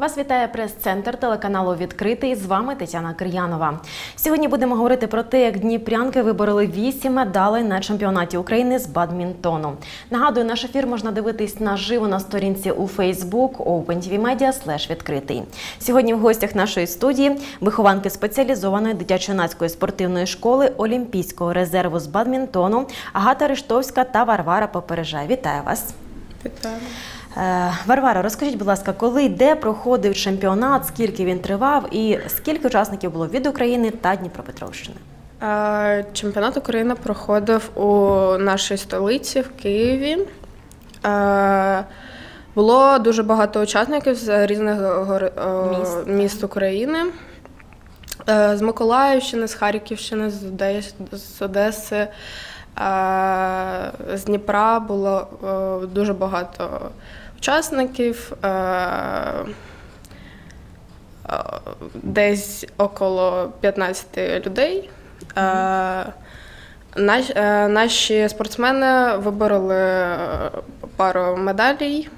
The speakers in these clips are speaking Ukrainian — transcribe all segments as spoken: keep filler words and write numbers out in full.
Вас вітає прес-центр телеканалу «Відкритий». З вами Тетяна Кир'янова. Сьогодні будемо говорити про те, як дніпрянки вибороли вісім медалей на чемпіонаті України з бадмінтону. Нагадую, наш ефір можна дивитись наживо на сторінці у Facebook OpenTVMedia слеш відкритий. Сьогодні в гостях нашої студії вихованки спеціалізованої дитячо-юнацької спортивної школи Олімпійського резерву з бадмінтону Агата Риштовська та Варвара Попережай. Вітаю вас! Вітаю! Варвара, розкажіть, будь ласка, коли, де проходив чемпіонат, скільки він тривав і скільки учасників було від України та Дніпропетровщини? Чемпіонат України проходив у нашій столиці, в Києві. Було дуже багато учасників з різних міст, міст України. З Миколаївщини, з Харківщини, з Одеси, з Дніпра було дуже багато учасників, десь около п'ятнадцяти людей. Mm-hmm. Наші спортсмени вибороли пару медалей.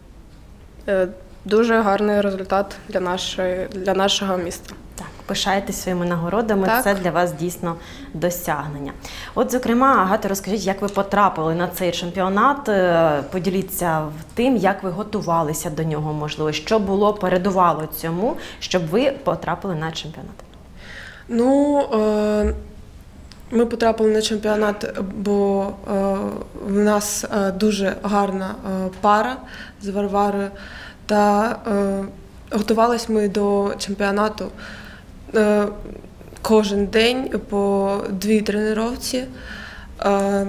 Дуже гарний результат для, нашої, для нашого міста. Так, пишаєтесь своїми нагородами, так. Це для вас дійсно досягнення. От, зокрема, Агата, розкажіть, як ви потрапили на цей чемпіонат, поділіться тим, як ви готувалися до нього, можливо, що було, передувало цьому, щоб ви потрапили на чемпіонат? Ну, е ми потрапили на чемпіонат, бо е в нас е дуже гарна е пара з Варварою, та е готувалися ми до чемпіонату е кожен день по дві тренуванні. Е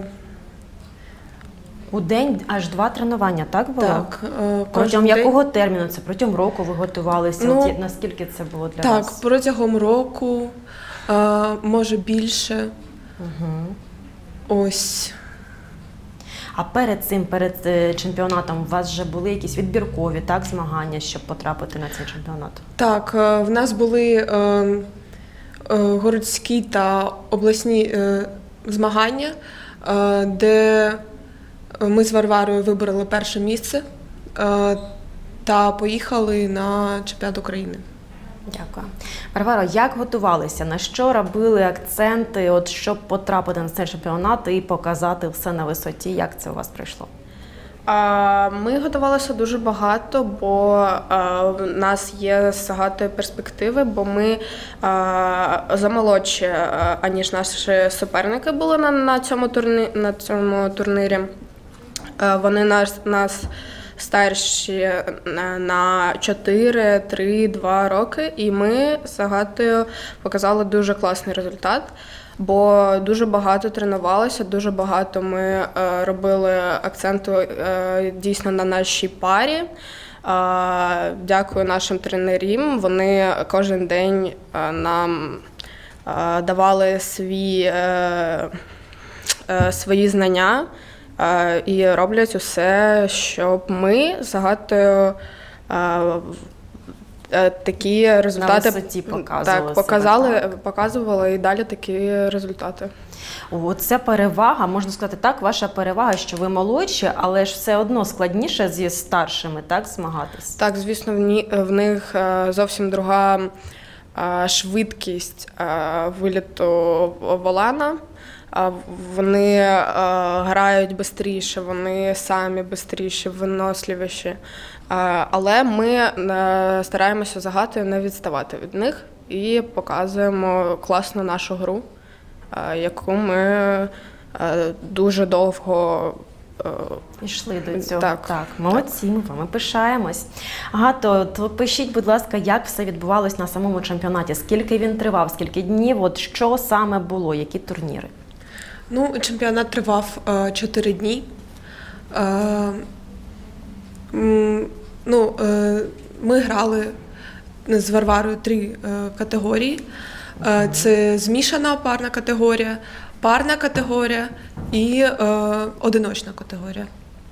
У день аж два тренування, так було? Так. Е протягом якого терміну? Це протягом року ви готувалися? Ну, От, наскільки це було для так, вас? Так, протягом року, е може більше. Угу. Ось. А перед цим, перед чемпіонатом, у вас вже були якісь відбіркові, так, змагання, щоб потрапити на цей чемпіонат? Так, в нас були е, е, городські та обласні е, змагання, е, де ми з Варварою вибрали перше місце е, та поїхали на чемпіонат України. Дякую. Варваро, як готувалися? На що робили акценти, от, щоб потрапити на цей чемпіонат і показати все на висоті? Як це у вас пройшло? Ми готувалися дуже багато, бо в нас є з Агатою перспективи, бо ми замолодші, аніж наші суперники були на, на, цьому, турні, на цьому турнірі. Вони нас, нас старші на чотири, три, два роки, і ми з Агатою показали дуже класний результат, бо дуже багато тренувалися, дуже багато ми робили акценту дійсно на нашій парі. Дякую нашим тренерам, вони кожен день нам давали свої, свої знання, і роблять усе, щоб ми з Агатою такі результати на висоті показували, так, показали, себе, так. показували і далі такі результати. О, це перевага, можна сказати так, ваша перевага, що ви молодші, але ж все одно складніше зі старшими, так, змагатись? Так, звісно, в них зовсім друга швидкість виліту волана. Вони грають швидше, вони самі швидші, виносливіші. Але ми стараємося з Агатою не відставати від них і показуємо класну нашу гру, яку ми дуже довго йшли до цього. Так, так, молодці, ми вами пишаємось. Агато, то пишіть, будь ласка, як все відбувалось на самому чемпіонаті, скільки він тривав, скільки днів, от що саме було, які турніри? Ну, чемпіонат тривав чотири дні. Е, м, ну, е, ми грали з Варварою три е, категорії. Е, це змішана парна категорія, парна категорія і е, одиночна категорія.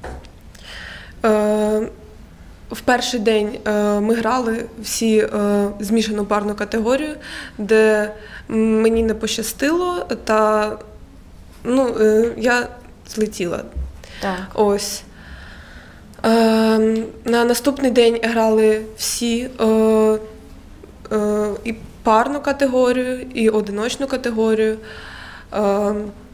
Е, в перший день е, ми грали всі е, змішану парну категорію, де мені не пощастило, та ну, я злетіла. Так. Ось. Е, на наступний день грали всі е, е, і парну категорію, і одиночну категорію. Е,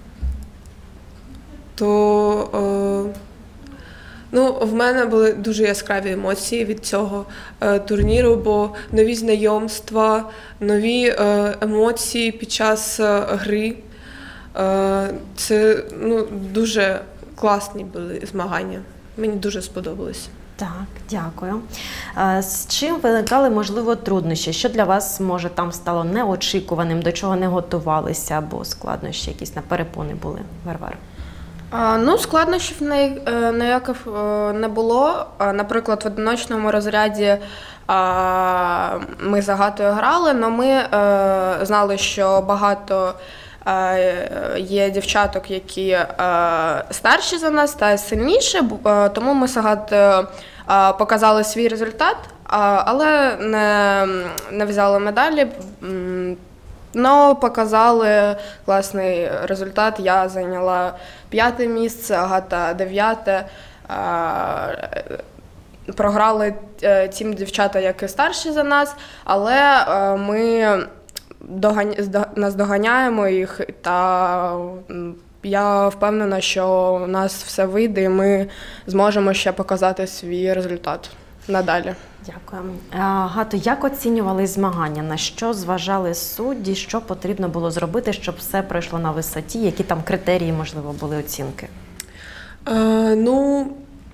то е, ну, в мене були дуже яскраві емоції від цього е, турніру, бо нові знайомства, нові е, емоції під час е, гри. Е, це ну, дуже класні були змагання. Мені дуже сподобалось. Так, дякую. Е, З чим виникали, можливо, труднощі? Що для вас, може, там стало неочікуваним, до чого не готувалися, або складнощі якісь на перепони були, Варвара? А, Ну, складнощів ні- е, ніяких е, не було. А, Наприклад, в одиночному розряді а, ми з Агатою грали, але ми е, знали, що багато е, є дівчаток, які е, старші за нас та сильніші, бу- е, тому ми з Агатою е, показали свій результат, а, але не, не взяли медалі. М, Ну, показали класний результат. Я зайняла п'яте місце, Агата дев'яте. А, Програли е, тим дівчата, які старші за нас, але е, ми догань... здо- наздоганяємо їх, та м, я впевнена, що у нас все вийде і ми зможемо ще показати свій результат надалі. Дякую. Е, Гато, як оцінювали змагання? На що зважали судді? Що потрібно було зробити, щоб все пройшло на висоті? Які там критерії, можливо, були оцінки? Е, ну,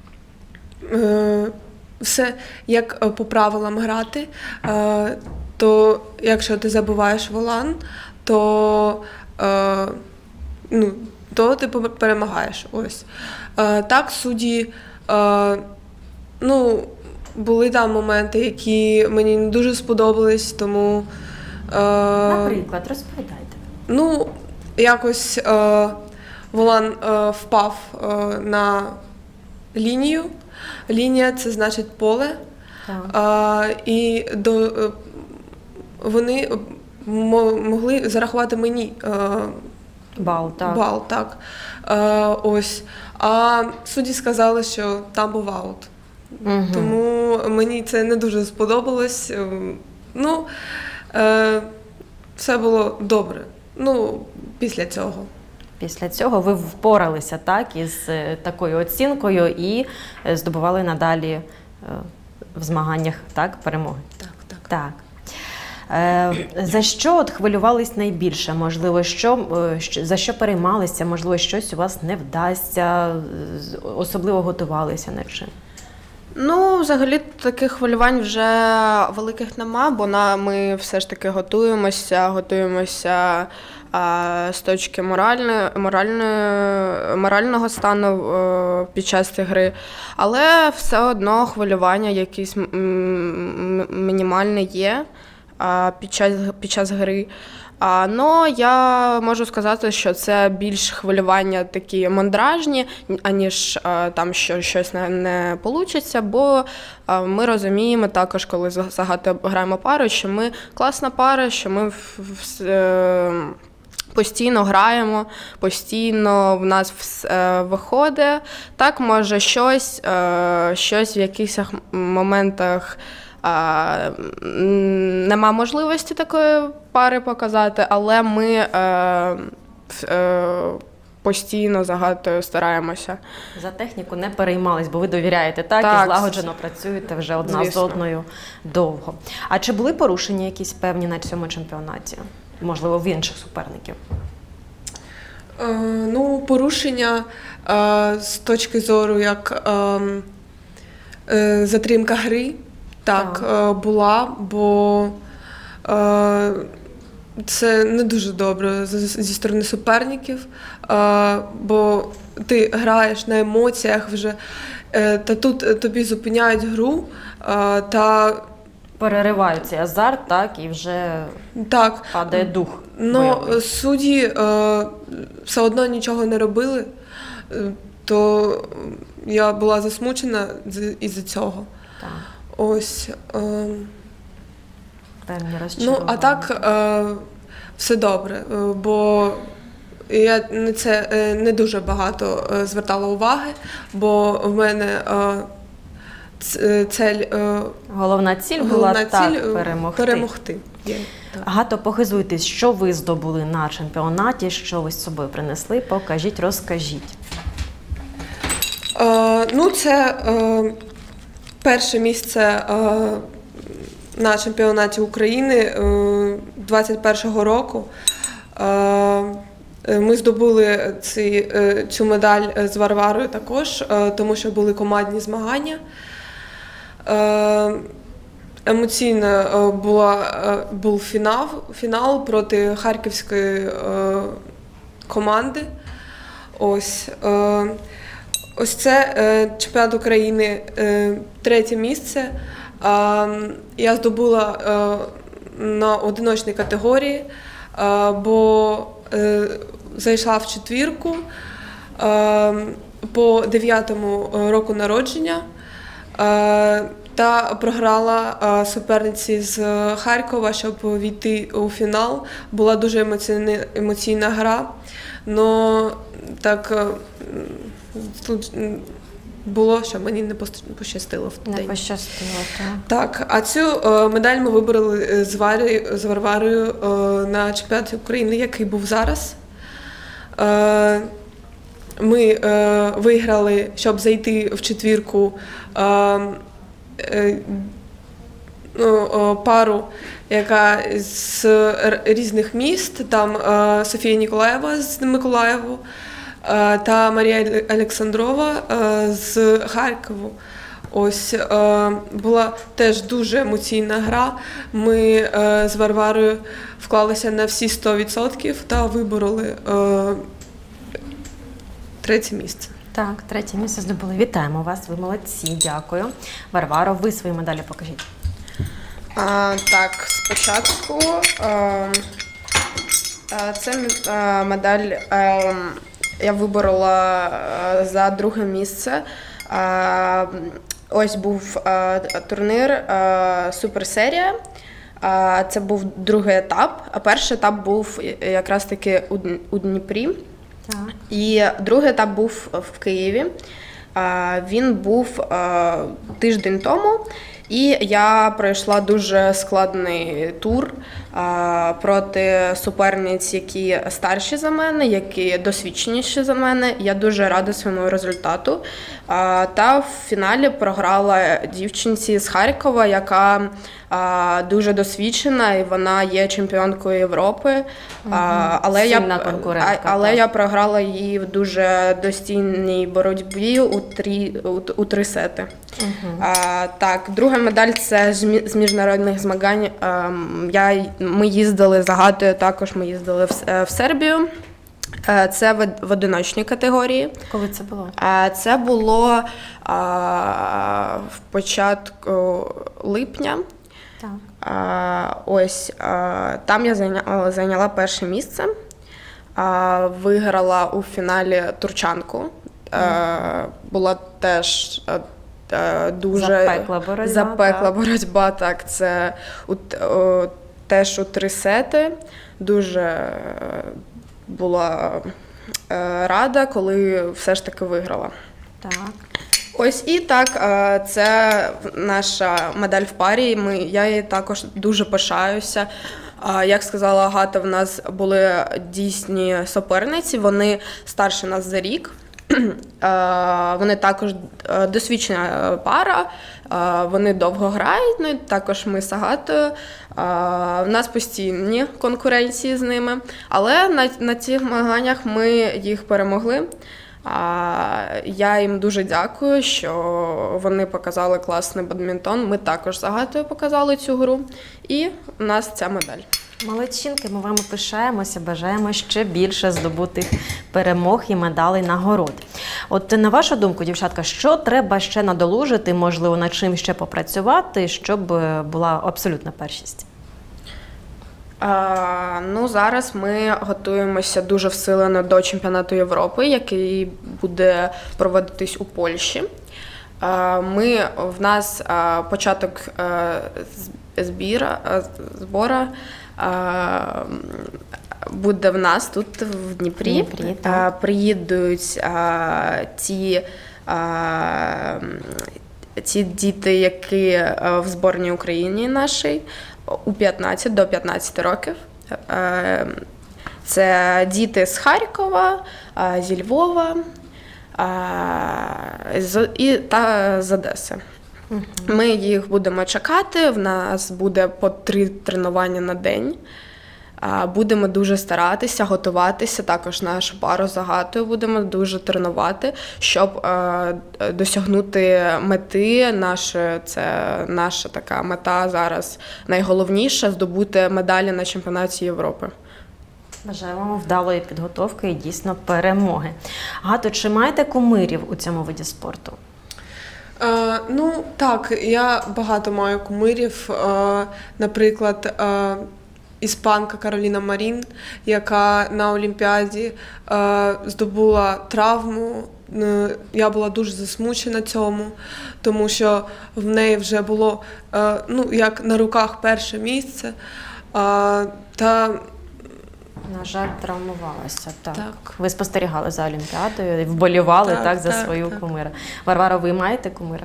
е, все як е, по правилам грати, е, то якщо ти забуваєш волан, то, е, ну, то ти пом- перемагаєш. Ось. Е, так, судді, е, ну, були там моменти, які мені не дуже сподобались, тому. Е, Наприклад, розповідайте. Ну, якось е, волан е, впав е, на лінію. Лінія – це значить поле. Так. Е, і до, е, вони мо- могли зарахувати мені е, Бал, так. бал. Так. Е, ось. А судді сказали, що там був аут. Угу. Тому мені це не дуже сподобалось. Ем, Ну, е, все було добре. Ну, після цього. Після цього ви впоралися, так, із е, такою оцінкою і е, здобували надалі е, в змаганнях, так, перемоги. Так, так. Так. Е, За що от хвилювались найбільше? Можливо, що, е, що- за що переймалися? Можливо, щось у вас не вдасться, з- особливо готувалися над чим? Ну, взагалі таких хвилювань вже великих нема, бо на, ми все ж таки готуємося, готуємося а, з точки моральної, моральної, морального стану е, під час цієї гри. Але все одно хвилювання якісь м- м- мінімальне є а, під час, під час гри. А, ну, я можу сказати, що це більш хвилювання такі мандражні, аніж а, там, що щось не, не вийде, бо а, ми розуміємо також, коли з з Агатою граємо пару, що ми класна пара, що ми в, в, е, постійно граємо, постійно в нас вс- е, виходить. Так, може, щось, е, щось в якихось моментах а, м, нема можливості такої пари показати, але ми е, в- е, постійно з Агатою стараємося. За техніку не переймались, бо ви довіряєте, так, Так. і злагоджено працюєте вже одна Звісно. з одною довго. А чи були порушення якісь певні на цьому чемпіонаті? Можливо, в інших суперників? Е, ну, порушення е, з точки зору як е, е, затримка гри, так, Так. е, була, бо е, це не дуже добре з- зі сторони суперників, е, бо ти граєш на емоціях вже, е, та тут тобі зупиняють гру, е, та Переривають цей азарт, так, і вже так. падає дух Ну, бойовий. судді е, все одно нічого не робили, е, то я була засмучена з- із-за цього. Так, Ось. Е, певні ну, розчарування. а так е, все добре, е, бо я на це е, не дуже багато е, звертала уваги, бо в мене е, ц- цель, е, Головна ціль була головна так, ціль, е, перемогти. перемогти. Є, так. Агато, похизуйтесь, що ви здобули на чемпіонаті, що ви з собою принесли, покажіть, розкажіть. Е, ну, це е, перше місце е, на чемпіонаті України е, двадцять першого року. Е, ми здобули ці, е, цю медаль з Варварою також, е, тому що були командні змагання. Е, емоційно е, була, е, був фінал, фінал проти харківської е, команди. Ось. Е, Ось це е, чемпіонат України, е, третє місце. Е, я здобула е, на одиночній категорії, е, бо е, зайшла в четвірку е, по дев'ятому року народження е, та програла е, суперниці з Харкова, щоб війти у фінал. Була дуже емоційна, емоційна гра, но так е, тут було, що мені не пощастило в той Не день. пощастило, так. Так, а цю е, медаль ми вибрали з, Варі, з Варварою е, на чемпіонаті України, який був зараз. Е, ми е, виграли, щоб зайти в четвірку, е, е, ну, пару, яка з різних міст, там е, Софія Ніколаєва з Миколаєву та Марія Олександрова з Харкову. Ось була теж дуже емоційна гра. Ми з Варварою вклалися на всі сто відсотків та вибороли третє місце. Так, третє місце здобули. Вітаємо вас, ви молодці, дякую. Варваро, ви свої медалі покажіть. А, так, спочатку а, а, це а, медаль а, я виборола а, за друге місце. А, ось був а, турнір а, Суперсерія. А, це був другий етап, а перший етап був якраз таки у, у Дніпрі. Так. І другий етап був в Києві. А, він був а, тиждень тому. І я пройшла дуже складний тур а, проти суперниць, які старші за мене, які досвідченіші за мене. Я дуже рада своєму результату. А, та в фіналі програла дівчинці з Харкова, яка а, дуже досвідчена, і вона є чемпіонкою Європи. Угу. А, але Сильна я, конкурентка. а, але так. я програла її в дуже достійній боротьбі у три, у, у три сети. Угу. А, так, друга медаль – це з міжнародних змагань. А, я, ми їздили з Агатою, також ми їздили в, в Сербію. А, це в, в одиночній категорії. Коли це було? А, це було а, в початку липня. Так. А, ось, а, там я зайняла, зайняла перше місце. А, виграла у фіналі турчанку. А, була теж дуже запекла боротьба. Запекла так. боротьба, так. Це у, о, теж у три сети. Дуже була е, рада, коли все ж таки виграла. Так. Ось і так, е, це наша медаль в парі. Ми, я її також дуже пишаюся. Е, як сказала Агата, в нас були дійсні суперниці, вони старші нас за рік. Вони також досвідчена пара, вони довго грають, ну і також ми з Агатою. У нас постійні конкуренції з ними, але на, на цих змаганнях ми їх перемогли. Я їм дуже дякую, що вони показали класний бадмінтон. Ми також з Агатою показали цю гру, і у нас ця медаль. Молодчинки, ми вами пишаємося, бажаємо ще більше здобутих перемог і медалей, нагород. От на вашу думку, дівчатка, що треба ще надолужити, можливо, над чим ще попрацювати, щоб була абсолютна першість? А, ну, зараз ми готуємося дуже всилено до чемпіонату Європи, який буде проводитись у Польщі. А, ми, в нас а, початок а, збіра, а, збора а, буде в нас тут в Дніпрі. Дніпрі, а, приїдуть а, ті а, ті діти, які е, в зборній Україні нашій, у п'ятнадцять до п'ятнадцяти років. Е, Це діти з Харкова, е, зі Львова е, з- і та з Одеси. Ми їх будемо чекати, в нас буде по три тренування на день. А, Будемо дуже старатися, готуватися, також нашу пару з Агатою будемо дуже тренувати, щоб е, досягнути мети. Наше, це наша така мета зараз найголовніша – здобути медалі на чемпіонаті Європи. Бажаю вам вдалої підготовки і дійсно перемоги. Гато, чи маєте кумирів у цьому виді спорту? Е, ну, так, я багато маю кумирів. Е, наприклад, е, іспанка Кароліна Марін, яка на Олімпіаді е, здобула травму. Е, Я була дуже засмучена цьому, тому що в неї вже було, е, ну, як на руках перше місце. Е, Та На жаль, травмувалася. Так. Так. Ви спостерігали за Олімпіадою, вболівали так, Так, за так, свою так. кумира. Варвара, ви маєте кумира?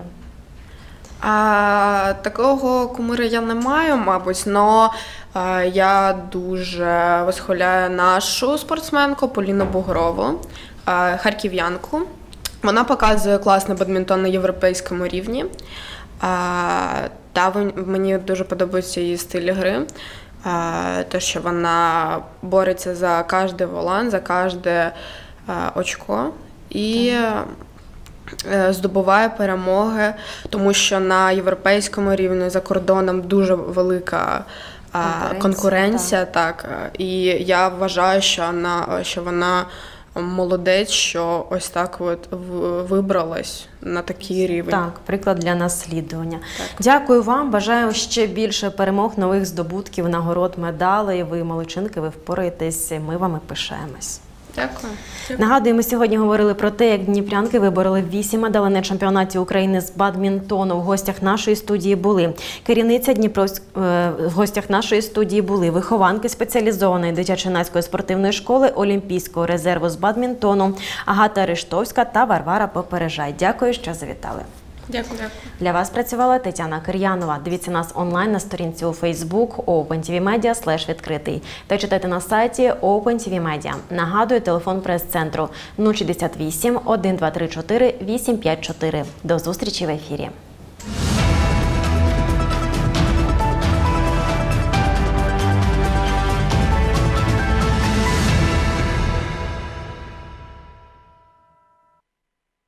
А, такого кумира я не маю, мабуть, але я дуже восхваляю нашу спортсменку Поліну Бугрову, е, харків'янку. Вона показує класний бадмінтон на європейському рівні. А, та вон- мені дуже подобається її стиль гри. А, те, що вона бореться за кожний волан, за кожне а, очко. І е, здобуває перемоги, тому що на європейському рівні за кордоном дуже велика а, Конкуренція, конкуренція, так. І я вважаю, що вона, що вона молодець, що ось так от в- вибралась на такий рівень. Так, приклад для наслідування. Дякую вам, бажаю ще більше перемог, нових здобутків, нагород, медалей. Ви молодчинки, ви впораєтесь, ми вами пишаємось. Дякую. Нагадую, ми сьогодні говорили про те, як дніпрянки вибороли вісім медалей на чемпіонаті України з бадмінтону. В гостях нашої студії були керівниця Дніпровськ... е, в гостях нашої студії були вихованки спеціалізованої дитячо-юнацької спортивної школи Олімпійського резерву з бадмінтону Агата Риштовська та Варвара Попережай. Дякую, що завітали. дякую. Для вас працювала Тетяна Кир'янова. Дивіться нас онлайн на сторінці у Facebook OpenTVMedia слеш відкритий та читайте на сайті OpenTVMedia. Нагадую, телефон прес-центру нуль шістдесят вісім, один два три чотири, вісім п'ять чотири. До зустрічі в ефірі.